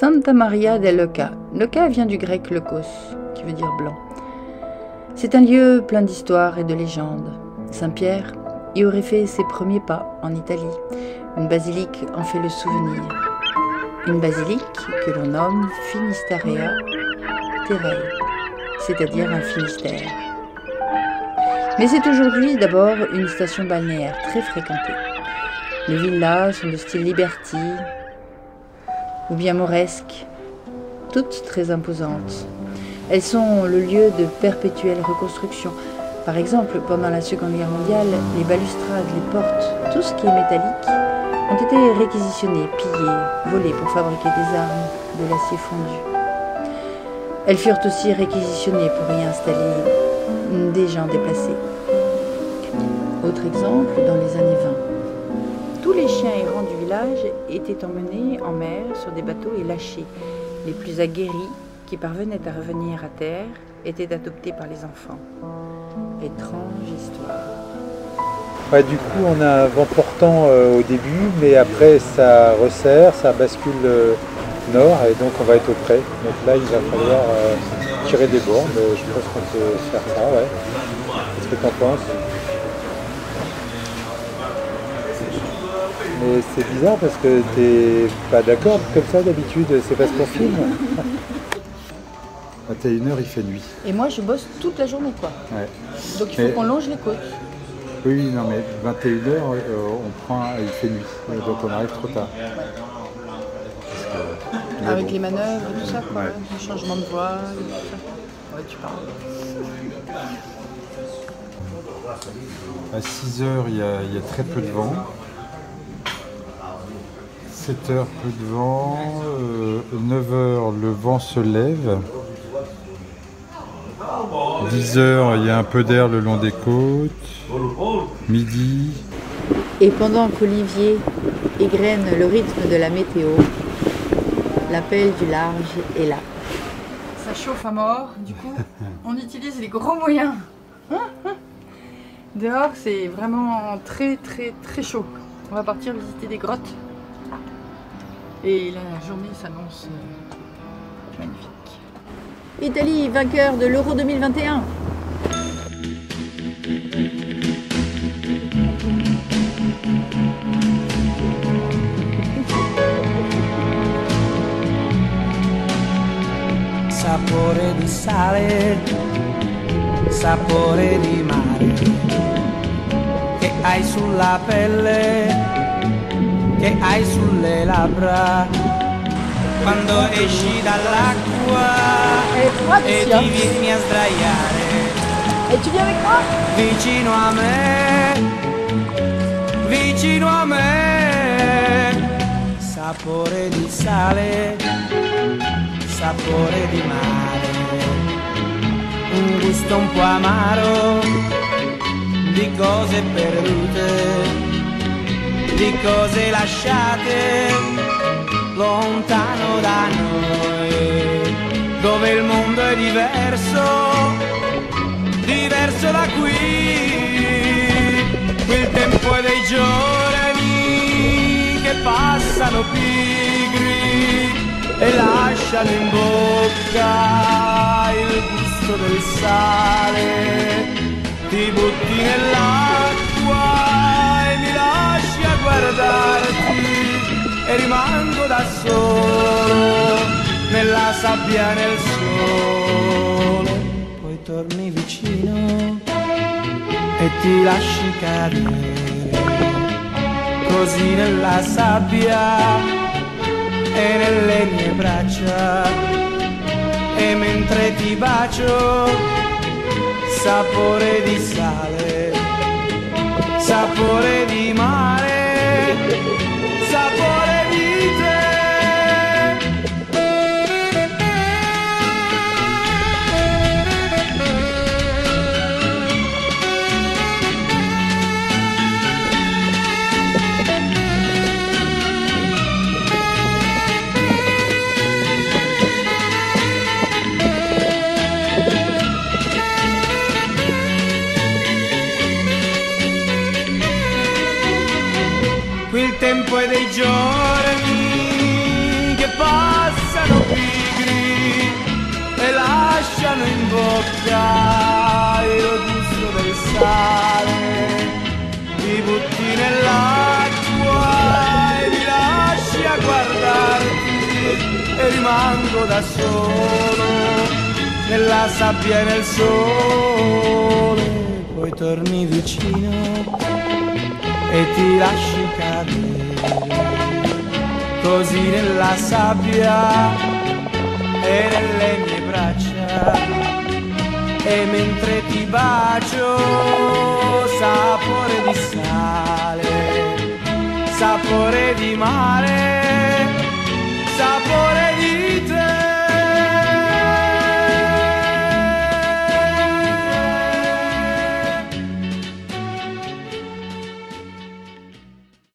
Santa Maria del Leuca. Leuca vient du grec leukos, qui veut dire blanc. C'est un lieu plein d'histoires et de légendes. Saint-Pierre y aurait fait ses premiers pas en Italie. Une basilique en fait le souvenir. Une basilique que l'on nomme Finistarea Terrae, c'est-à-dire un Finistère. Mais c'est aujourd'hui d'abord une station balnéaire très fréquentée. Les villas sont de style Liberty ou bien mauresques, toutes très imposantes. Elles sont le lieu de perpétuelle reconstruction. Par exemple, pendant la Seconde Guerre mondiale, les balustrades, les portes, tout ce qui est métallique, ont été réquisitionnés, pillés, volés pour fabriquer des armes, de l'acier fondu. Elles furent aussi réquisitionnées pour y installer des gens déplacés. Autre exemple, dans les années 20. Tous les chiens errants du village étaient emmenés en mer sur des bateaux et lâchés. Les plus aguerris, qui parvenaient à revenir à terre, étaient adoptés par les enfants. Étrange histoire. Ouais, du coup, on a un vent portant au début, mais après ça resserre, ça bascule nord et donc on va être au près. Donc là, il va falloir tirer des bords. Je pense qu'on peut faire ça, ouais. Qu'est-ce que tu en penses? Mais c'est bizarre parce que t'es pas d'accord comme ça d'habitude, c'est parce qu'on filme. 21h, il fait nuit. Et moi, je bosse toute la journée, quoi. Ouais. Donc il faut qu'on longe les côtes. Oui, non, mais 21h, il fait nuit, donc on arrive trop tard. Ouais. Avec les manœuvres et tout ça, quoi. Ouais. Le changement de voile, tout ça. Ouais, tu parles. À 6h, il y a très peu de vent. 7h, peu de vent. 9h, le vent se lève. 10h, il y a un peu d'air le long des côtes. Midi. Et pendant qu'Olivier égrène le rythme de la météo, l'appel du large est là. Ça chauffe à mort, du coup, on utilise les gros moyens. Dehors, c'est vraiment très très très chaud. On va partir visiter des grottes. Et la journée s'annonce magnifique. Italie, vainqueur de l'Euro 2021. Sapore di sale, sapore di mare, che hai sulla pelle, che hai sulle labbra, quando esci dall'acqua e ti vieni a sdraiare. Et tu viens avec moi? Vicino a me, sapore di sale, sapore di mare, un gusto un po' amaro di cose perdute, di cose lasciate lontano da noi, dove il mondo è diverso, diverso da qui. Il tempo è dei giorni che passano pigri e lasciano in bocca il gusto del sale. Ti butti nell'acqua e mi lasci a guardarti e rimango da solo nella sabbia, nel sole. Poi torni vicino e ti lasci cadere così nella sabbia e nelle mie braccia, e mentre ti bacio, sapore di sale, sapore di mare, sapore di te. Qui il tempo è dei giorni che passa hanno in bocca il gusto del sale, ti butti nell'acqua e mi lasci a guardarti e rimango da solo nella sabbia e nel sole, poi torni vicino e ti lasci cadere così nella sabbia e nelle mie braccia, e mentre ti bacio sapore di sale, sapore di mare.